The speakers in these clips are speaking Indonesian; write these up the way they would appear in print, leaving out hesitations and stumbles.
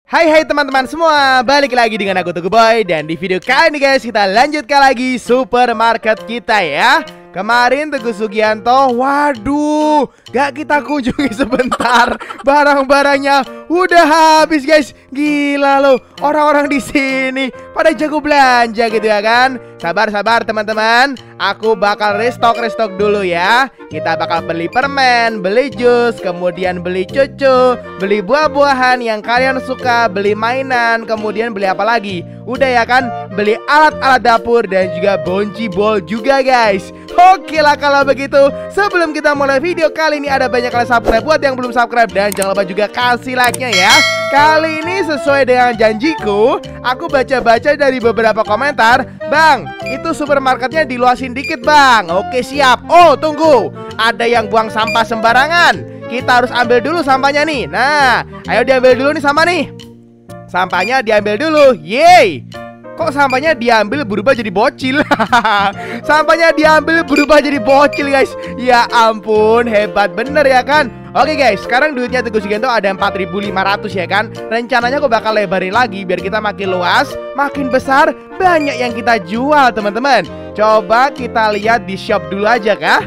Hai teman-teman semua, balik lagi dengan aku Teguh Boy. Dan di video kali ini guys, kita lanjutkan lagi supermarket kita ya. Kemarin Teguh Sugianto, waduh, gak kita kunjungi sebentar. Barang-barangnya udah habis guys. Gila loh, orang-orang di sini pada jago belanja gitu ya kan. Sabar-sabar teman-teman, aku bakal restock dulu ya. Kita bakal beli permen, beli jus, kemudian beli cucu, beli buah-buahan yang kalian suka, beli mainan, kemudian beli apa lagi? Udah ya kan, beli alat-alat dapur dan juga bonci bol juga guys. Oke lah kalau begitu, sebelum kita mulai video kali ini ada banyak kalian subscribe. Buat yang belum subscribe dan jangan lupa juga kasih like-nya ya. Kali ini sesuai dengan janjiku, aku baca-baca dari beberapa komentar. Bang, itu supermarketnya diluasin dikit bang. Oke siap. Oh tunggu, ada yang buang sampah sembarangan. Kita harus ambil dulu sampahnya nih. Nah, ayo diambil dulu nih sampah nih. Sampahnya diambil dulu. Yeay. Kok sampahnya diambil berubah jadi bocil? Sampahnya diambil berubah jadi bocil guys. Ya ampun, hebat bener ya kan. Oke guys, sekarang duitnya Teguh Sugianto ada 4.500 ya kan. Rencananya aku bakal lebarin lagi biar kita makin luas, makin besar, banyak yang kita jual teman-teman. Coba kita lihat di shop dulu aja kah?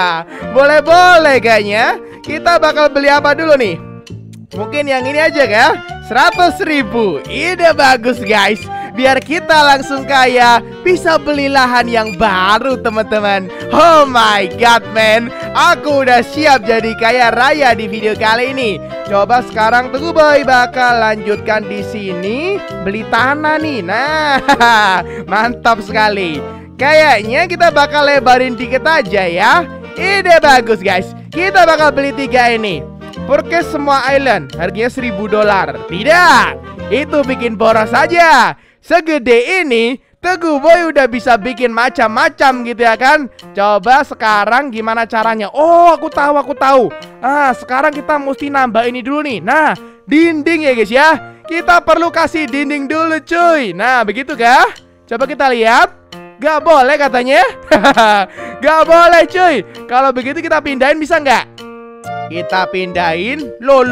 Boleh-boleh kayaknya. Kita bakal beli apa dulu nih? Mungkin yang ini aja kah? 100.000. Ide bagus guys. Biar kita langsung kaya, bisa beli lahan yang baru teman-teman. Oh my god man, aku udah siap jadi kaya raya di video kali ini. Coba sekarang Teguh Boy bakal lanjutkan di sini, beli tanah nih. Nah, mantap sekali. Kayaknya kita bakal lebarin dikit aja ya. Ide bagus guys. Kita bakal beli 3 ini. Purchase semua island, harganya $1.000. Tidak, itu bikin boros saja. Segede ini Teguh Boy udah bisa bikin macam-macam gitu ya kan. Coba sekarang gimana caranya? Oh aku tahu. Sekarang kita mesti nambah ini dulu nih. Nah dinding ya guys ya. Kita perlu kasih dinding dulu cuy. Nah begitu kah? Coba kita lihat. Gak boleh katanya. Gak boleh cuy. Kalau begitu kita pindahin bisa nggak? Kita pindahin. Loh.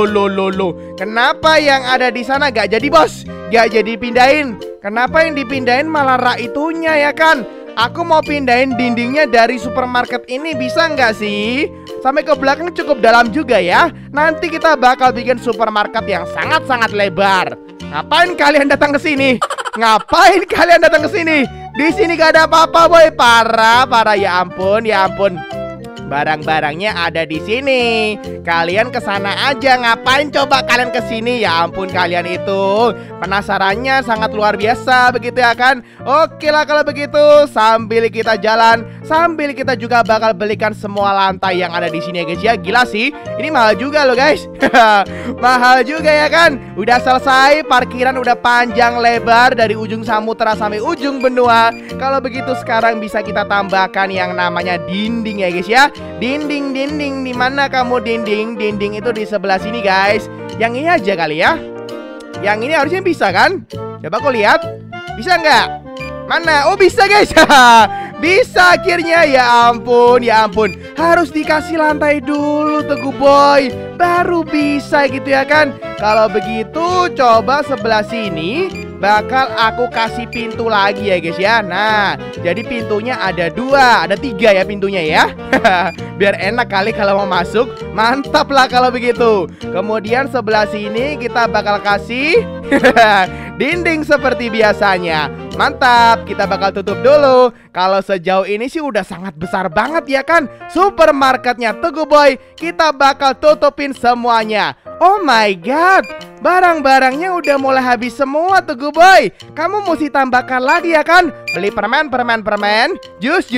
Kenapa yang ada di sana gak jadi bos? Gak jadi pindahin. Kenapa yang dipindahin malah rak itunya ya kan? Aku mau pindahin dindingnya dari supermarket ini, bisa nggak sih? Sampai ke belakang cukup dalam juga ya. Nanti kita bakal bikin supermarket yang sangat-sangat lebar. Ngapain kalian datang ke sini? Ngapain kalian datang ke sini? Di sini gak ada apa-apa boy. Parah ya ampun. Barang-barangnya ada di sini. Kalian kesana aja. Ngapain coba kalian kesini? Ya ampun kalian itu penasarannya sangat luar biasa begitu ya kan. Oke lah kalau begitu, sambil kita jalan, sambil kita juga bakal belikan semua lantai yang ada di sini ya guys ya. Gila sih, ini mahal juga loh guys. Mahal juga ya kan. Udah selesai, parkiran udah panjang lebar dari ujung samudra sampai ujung benua. Kalau begitu sekarang bisa kita tambahkan yang namanya dinding ya guys ya. Dinding di mana kamu dinding? Dinding itu di sebelah sini guys. Yang ini aja kali ya. Yang ini harusnya bisa kan? Coba aku lihat. Bisa nggak? Mana? Oh bisa guys. Bisa akhirnya. Ya ampun. Harus dikasih lantai dulu Teguh Boy, baru bisa gitu ya kan. Kalau begitu coba sebelah sini bakal aku kasih pintu lagi ya guys ya. Nah jadi pintunya ada 2, ada 3 ya pintunya ya. Biar enak kali kalau mau masuk. Mantap lah kalau begitu. Kemudian sebelah sini kita bakal kasih dinding seperti biasanya. Mantap, kita bakal tutup dulu. Kalau sejauh ini sih udah sangat besar banget ya kan supermarketnya Teguh Boy. Kita bakal tutupin semuanya. Oh my god, barang-barangnya udah mulai habis semua Teguh Boy. Kamu mesti tambahkan lagi ya kan. Beli permen, jus,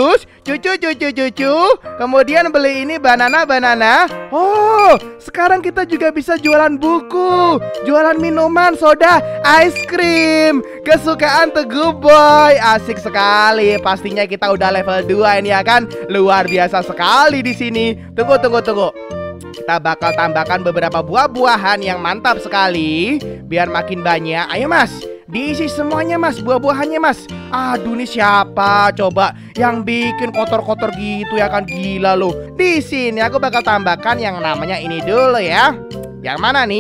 cucu. Kemudian beli ini banana. Oh, sekarang kita juga bisa jualan buku, jualan minuman, soda, ice cream kesukaan Teguh Boy. Asik sekali. Pastinya kita udah level 2 ini ya kan. Luar biasa sekali di sini. Tunggu. Kita bakal tambahkan beberapa buah-buahan yang mantap sekali biar makin banyak. Ayo mas, diisi semuanya mas, buah-buahannya mas. Aduh ini siapa coba yang bikin kotor-kotor gitu ya kan. Gila loh. Di sini aku bakal tambahkan yang namanya ini dulu ya. Yang mana nih?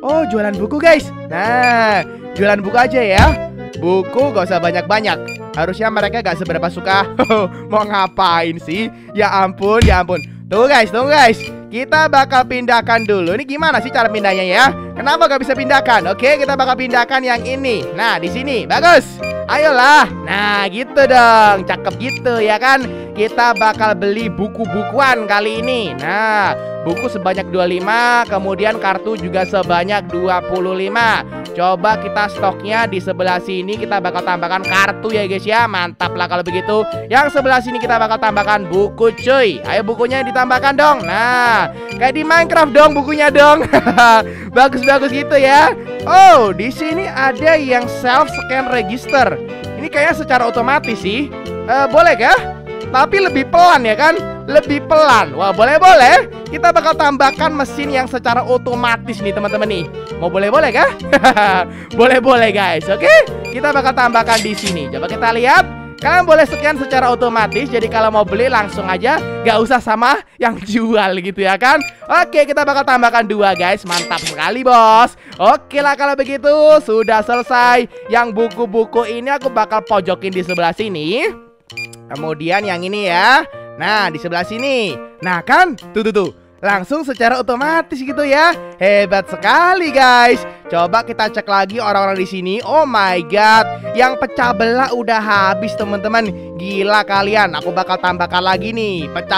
Oh, jualan buku guys. Nah, jualan buku aja ya. Buku gak usah banyak-banyak. Harusnya mereka gak seberapa suka. Mau ngapain sih? Ya ampun, ya ampun. Tunggu guys. Kita bakal pindahkan dulu. Ini gimana sih cara pindahnya ya? Kenapa gak bisa pindahkan? Oke, kita bakal pindahkan yang ini. Nah, di sini. Bagus. Ayolah. Nah, gitu dong. Cakep gitu ya kan? Kita bakal beli buku-bukuan kali ini. Nah, buku sebanyak 25, kemudian kartu juga sebanyak 25. Coba kita stoknya di sebelah sini kita bakal tambahkan kartu ya guys ya. Mantap lah kalau begitu. Yang sebelah sini kita bakal tambahkan buku cuy. Ayo bukunya ditambahkan dong. Nah, kayak di Minecraft dong bukunya dong. Bagus-bagus gitu ya. Oh, di sini ada yang self scan register. Ini kayaknya secara otomatis sih. Boleh kah? Tapi lebih pelan ya kan? Lebih pelan. Wah, boleh-boleh. Kita bakal tambahkan mesin yang secara otomatis nih teman-teman nih. Mau boleh-boleh kah? Boleh-boleh guys. Oke? Kita bakal tambahkan di sini. Coba kita lihat. Kalian boleh scan secara otomatis. Jadi kalau mau beli langsung aja, gak usah sama yang jual gitu ya kan? Oke, kita bakal tambahkan 2 guys. Mantap sekali bos. Oke lah kalau begitu sudah selesai. Yang buku-buku ini aku bakal pojokin di sebelah sini. Kemudian yang ini ya. Nah, di sebelah sini. Nah kan, tuh. Langsung secara otomatis gitu ya. Hebat sekali guys. Coba kita cek lagi orang-orang di sini. Oh my god, yang pecah belah udah habis teman-teman. Gila kalian. Aku bakal tambahkan lagi nih. Pecah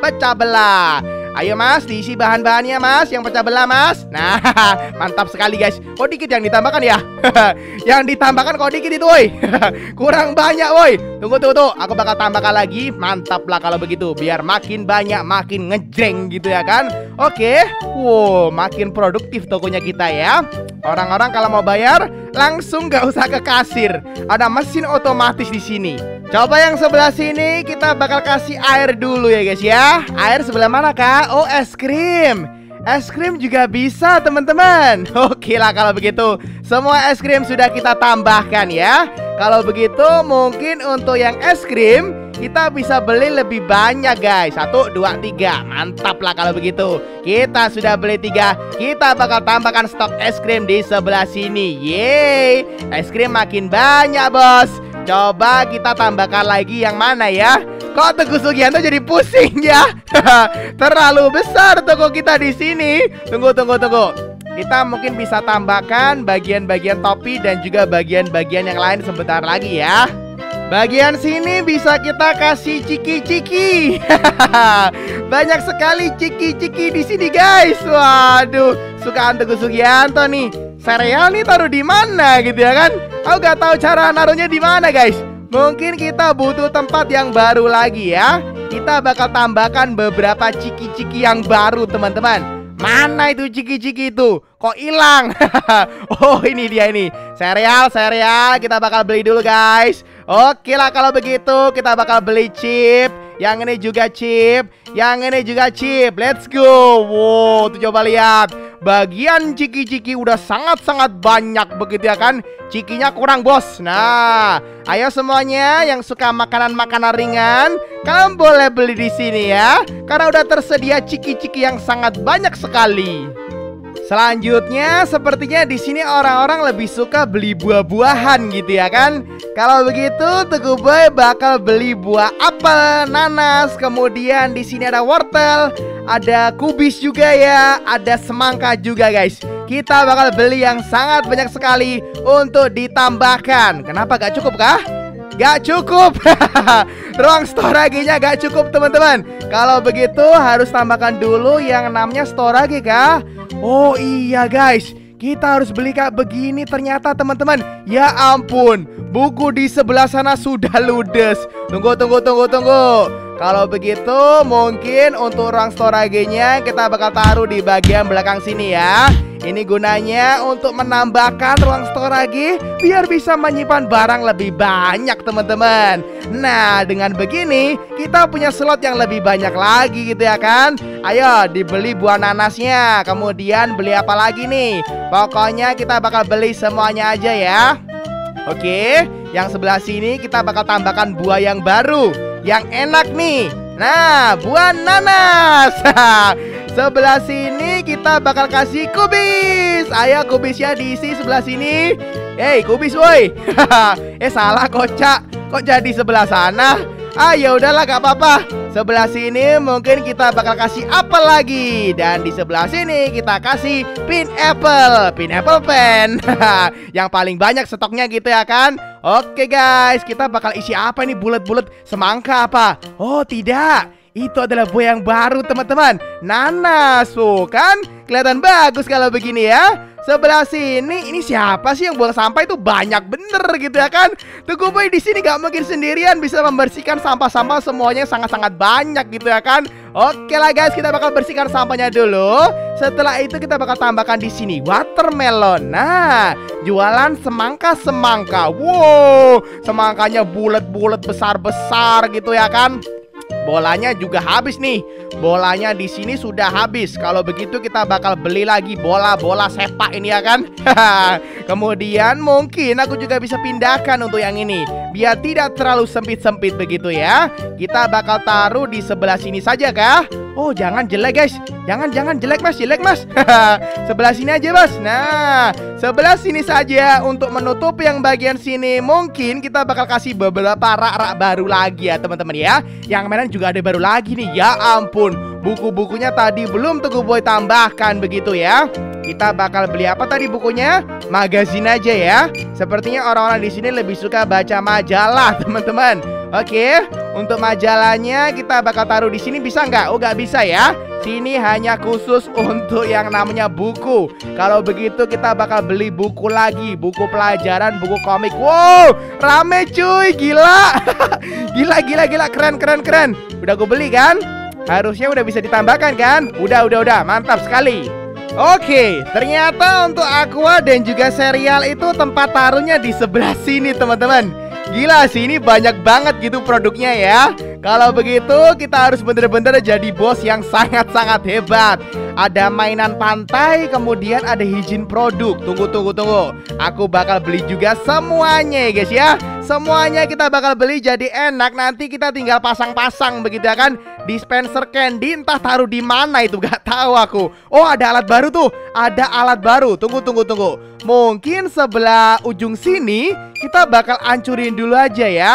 belah. Ayo mas, diisi bahan-bahannya mas. Yang pecah belah mas. Nah, mantap sekali guys. Kok dikit yang ditambahkan ya? Yang ditambahkan kok dikit itu woi. Kurang banyak woi. Tunggu. Aku bakal tambahkan lagi. Mantap lah kalau begitu. Biar makin banyak, makin ngejreng gitu ya kan. Oke. Wow, makin produktif tokonya kita ya. Orang-orang kalau mau bayar langsung gak usah ke kasir. Ada mesin otomatis di sini. Coba yang sebelah sini kita bakal kasih air dulu ya guys ya. Air sebelah mana kak? Oh, es krim. Es krim juga bisa teman-teman. Oke lah kalau begitu. Semua es krim sudah kita tambahkan ya. Kalau begitu mungkin untuk yang es krim kita bisa beli lebih banyak guys. 1, 2, 3. Mantap lah kalau begitu. Kita sudah beli 3. Kita bakal tambahkan stok es krim di sebelah sini. Yeay. Es krim makin banyak bos. Coba kita tambahkan lagi yang mana ya? Kok Teguh Sugianto jadi pusing ya? Terlalu besar toko kita di sini. Tunggu. Kita mungkin bisa tambahkan bagian-bagian topi dan juga bagian-bagian yang lain sebentar lagi ya. Bagian sini bisa kita kasih ciki-ciki. Banyak sekali ciki-ciki di sini guys. Waduh, sukaan Teguh Sugianto nih. Sereal nih taruh di mana gitu ya kan? Aku gak tahu cara naruhnya di mana guys. Mungkin kita butuh tempat yang baru lagi ya. Kita bakal tambahkan beberapa ciki-ciki yang baru teman-teman. Mana itu ciki-ciki itu? Kok hilang? Oh ini dia ini. Sereal kita bakal beli dulu guys. Oke lah kalau begitu kita bakal beli chip. Yang ini juga chip. Yang ini juga chip. Let's go. Wow, tuh coba lihat. Bagian ciki-ciki udah sangat-sangat banyak begitu ya kan. Cikinya kurang bos. Nah, ayo semuanya yang suka makanan-makanan ringan, kalian boleh beli di sini ya. Karena udah tersedia ciki-ciki yang sangat banyak sekali. Selanjutnya sepertinya di sini orang-orang lebih suka beli buah-buahan gitu ya kan. Kalau begitu Teguh Boy bakal beli buah apel, nanas, kemudian di sini ada wortel, ada kubis juga ya, ada semangka juga guys. Kita bakal beli yang sangat banyak sekali untuk ditambahkan. Kenapa gak cukup kah? Gak cukup. Ruang storage-nya gak cukup teman-teman. Kalau begitu harus tambahkan dulu yang namanya storage kah? Oh iya guys, kita harus beli kayak begini ternyata teman-teman. Ya ampun, buku di sebelah sana sudah ludes. Tunggu. Kalau begitu mungkin untuk ruang storage-nya kita bakal taruh di bagian belakang sini ya. Ini gunanya untuk menambahkan ruang storage biar bisa menyimpan barang lebih banyak teman-teman. Nah dengan begini kita punya slot yang lebih banyak lagi gitu ya kan. Ayo dibeli buah nanasnya. Kemudian beli apa lagi nih? Pokoknya kita bakal beli semuanya aja ya. Oke, yang sebelah sini kita bakal tambahkan buah yang baru, yang enak nih. Nah, buah nanas. Sebelah sini sini kita bakal kasih kubis. Ayo kubisnya diisi sebelah sini. Hey kubis woi. Salah kocak. Kok jadi sebelah sana? Ya udahlah gak apa-apa. Sebelah sini mungkin kita bakal kasih apel lagi. Dan di sebelah sini kita kasih pineapple pen. Yang paling banyak stoknya gitu ya kan. Oke guys, kita bakal isi apa nih? Bulat-bulat semangka apa? Oh tidak, itu adalah buah yang baru teman-teman. Nanas, kan? Kelihatan bagus kalau begini ya. Sebelah sini, ini siapa sih yang buang sampah itu banyak bener gitu ya kan? Tunggu boy, di sini gak mungkin sendirian bisa membersihkan sampah-sampah semuanya sangat-sangat banyak gitu ya kan? Oke lah guys, kita bakal bersihkan sampahnya dulu. Setelah itu kita bakal tambahkan di sini watermelon. Nah, jualan semangka. Wow, semangkanya bulat-bulat besar-besar gitu ya kan? Bolanya juga habis nih. Bolanya di sini sudah habis. Kalau begitu kita bakal beli lagi bola-bola sepak ini ya kan. Kemudian mungkin aku juga bisa pindahkan untuk yang ini, biar tidak terlalu sempit-sempit begitu ya. Kita bakal taruh di sebelah sini saja kah? Oh jangan jelek guys. Jangan jelek mas. Sebelah sini aja mas. Nah sebelah sini saja. Untuk menutup yang bagian sini mungkin kita bakal kasih beberapa rak-rak baru lagi ya teman-teman ya. Yang mainan juga ada baru lagi nih. Ya ampun, buku-bukunya tadi belum Teguh Boy tambahkan begitu ya. Kita bakal beli apa tadi bukunya? Magazin aja ya. Sepertinya orang-orang di sini lebih suka baca majalah teman-teman. Oke, untuk majalahnya kita bakal taruh di sini bisa nggak? Oh nggak bisa ya. Sini hanya khusus untuk yang namanya buku. Kalau begitu kita bakal beli buku lagi, buku pelajaran, buku komik. Wow, rame cuy, gila. Gila, keren. Udah gue beli kan? Harusnya udah bisa ditambahkan kan? Udah, mantap sekali. Oke, ternyata untuk aqua dan juga serial itu tempat taruhnya di sebelah sini teman-teman. Gila sih, ini banyak banget gitu produknya ya. Kalau begitu kita harus bener-bener jadi bos yang sangat-sangat hebat. Ada mainan pantai, kemudian ada hijin produk. Tunggu. Aku bakal beli juga semuanya ya guys ya. Semuanya kita bakal beli, jadi enak. Nanti kita tinggal pasang-pasang begitu ya kan. Dispenser candy entah taruh di mana itu, gak tahu aku. Oh ada alat baru tuh. Ada alat baru. Tunggu. Mungkin sebelah ujung sini kita bakal hancurin dulu aja ya.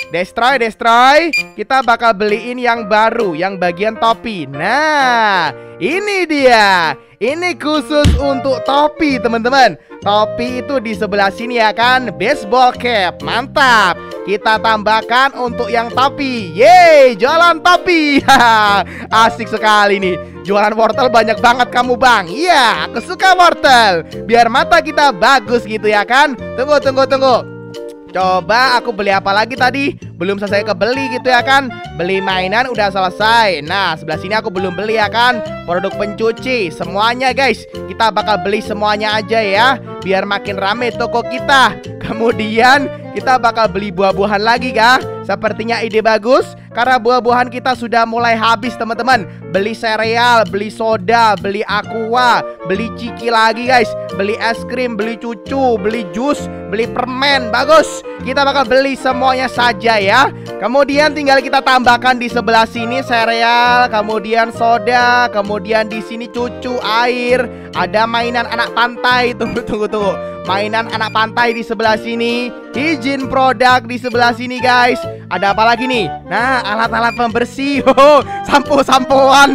Destroy. Kita bakal beliin yang baru, yang bagian topi. Nah, ini dia. Ini khusus untuk topi teman-teman. Topi itu di sebelah sini ya kan. Baseball cap, mantap. Kita tambahkan untuk yang topi. Yeay, jualan topi. Asik sekali nih. Jualan wortel banyak banget kamu bang. Iya, aku suka wortel. Biar mata kita bagus gitu ya kan. Tunggu. Coba aku beli apa lagi tadi? Belum selesai kebeli gitu ya kan. Beli mainan udah selesai. Nah sebelah sini aku belum beli ya kan. Produk pencuci semuanya guys. Kita bakal beli semuanya aja ya, biar makin rame toko kita. Kemudian kita bakal beli buah-buahan lagi kah? Sepertinya ide bagus. Karena buah-buahan kita sudah mulai habis teman-teman. Beli sereal, beli soda, beli aqua, beli ciki lagi guys. Beli es krim, beli cucu, beli jus, beli permen. Bagus. Kita bakal beli semuanya saja ya. Kemudian tinggal kita tambahkan di sebelah sini sereal, kemudian soda, kemudian di sini cucu, air. Ada mainan anak pantai. Tunggu. Mainan anak pantai di sebelah sini. Hijin produk di sebelah sini guys. Ada apa lagi nih? Nah, alat-alat pembersih. Sampo-sampoan.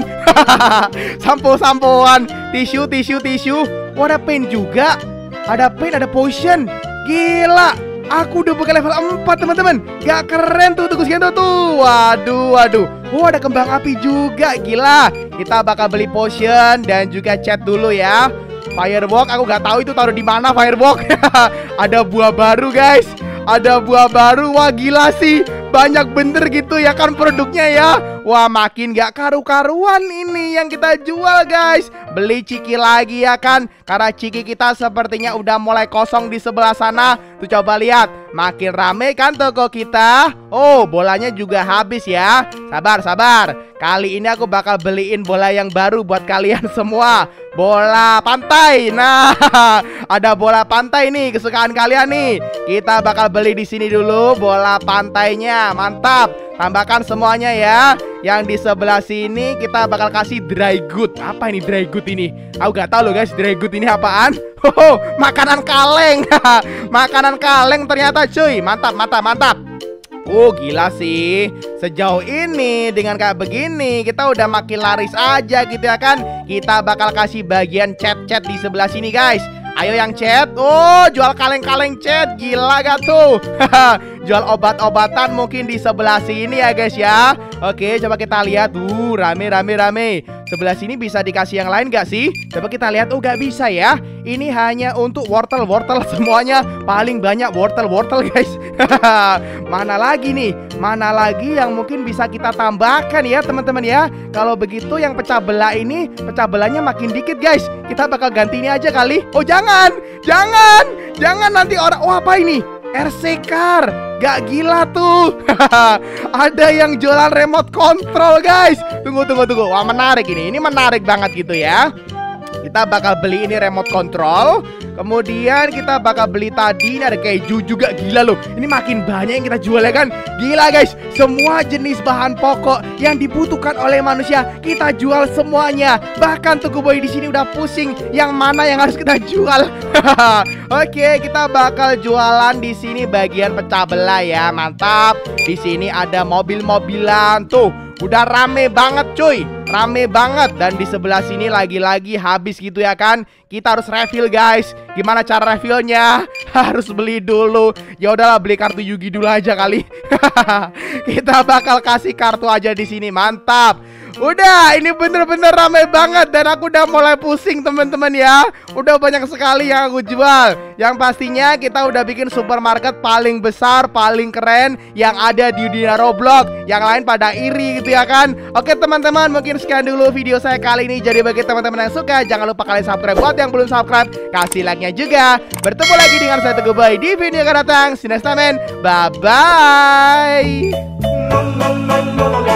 Sampo-sampoan. Tisu. Oh, ada pen juga. Ada pen, ada potion. Gila, aku udah bukan level 4 teman-teman. Gak keren tuh segian tuh. Waduh. Oh, ada kembang api juga. Gila. Kita bakal beli potion dan juga cat dulu ya. Firework, aku gak tahu itu taruh di mana firework. Ada buah baru guys. Ada buah baru. Wah gila sih. Banyak bener gitu ya kan produknya ya. Wah makin gak karu-karuan ini yang kita jual guys. Beli ciki lagi ya kan. Karena ciki kita sepertinya udah mulai kosong di sebelah sana. Tuh coba lihat. Makin rame kan toko kita. Oh bolanya juga habis ya. Sabar. Kali ini aku bakal beliin bola yang baru buat kalian semua. Bola pantai. Nah, ada bola pantai nih kesukaan kalian nih. Kita bakal beli di sini dulu bola pantainya. Mantap. tambahkan semuanya ya. Yang di sebelah sini kita bakal kasih dry good. Apa ini dry good ini? Aku gak tahu loh guys, dry good ini apaan? Makanan kaleng. Makanan kaleng ternyata cuy. Mantap, mantap, mantap. Gila sih. Sejauh ini dengan kayak begini kita udah makin laris aja gitu ya kan. Kita bakal kasih bagian chat-chat di sebelah sini guys. Ayo yang chat. Jual kaleng-kaleng chat. Gila gak tuh? Jual obat-obatan mungkin di sebelah sini ya guys ya. Oke, coba kita lihat. Rame. Sebelah sini bisa dikasih yang lain gak sih? Coba kita lihat. Gak bisa ya. Ini hanya untuk wortel semuanya. Paling banyak wortel guys. Mana lagi nih? Mana lagi yang mungkin bisa kita tambahkan ya teman-teman ya? Kalau begitu yang pecah belah ini, pecah belahnya makin dikit guys. Kita bakal ganti ini aja kali. Jangan nanti orang. Apa ini? RC Car. Gak gila tuh. Ada yang jualan remote control guys. Tunggu. Wah menarik ini. Ini menarik banget gitu ya. Kita bakal beli ini remote control. Kemudian kita bakal beli tadi. Ini ada keju juga. Gila loh. Ini makin banyak yang kita jual ya kan. Gila guys. Semua jenis bahan pokok yang dibutuhkan oleh manusia kita jual semuanya. Bahkan Tugu Boy di sini udah pusing yang mana yang harus kita jual. Oke, kita bakal jualan di sini bagian pecah belah ya. Mantap. Di sini ada mobil-mobilan. Tuh, udah rame banget cuy. Rame banget. Dan di sebelah sini lagi-lagi habis gitu ya kan. Kita harus refill guys. Gimana cara refillnya? Harus beli dulu. Ya udahlah, beli kartu Yugi dulu aja kali. Kita bakal kasih kartu aja di sini. Mantap. Udah, ini bener-bener ramai banget. Dan aku udah mulai pusing teman-teman ya. Udah banyak sekali yang aku jual. Yang pastinya kita udah bikin supermarket paling besar, paling keren yang ada di dunia Roblox. Yang lain pada iri gitu ya kan. Oke teman-teman, mungkin sekian dulu video saya kali ini. Jadi bagi teman-teman yang suka, jangan lupa kalian subscribe. Buat yang belum subscribe, kasih like-nya juga. Bertemu lagi dengan saya Tugu Boy di video yang akan datang. See you next time, bye-bye.